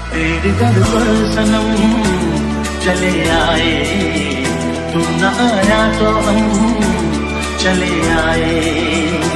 तेरे दर पर सनम चले आए, तू न आया तो हम चले आए।